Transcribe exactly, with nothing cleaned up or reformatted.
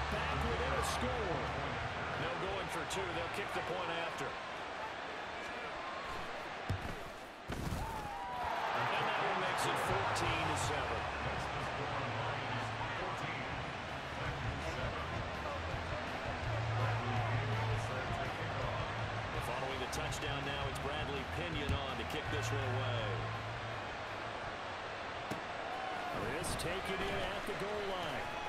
back within a score. No going for two. They'll kick the point after. And that one makes it fourteen to seven. Following the touchdown now, it's Bradley Pinion on to kick this one away. This taken in at the goal line.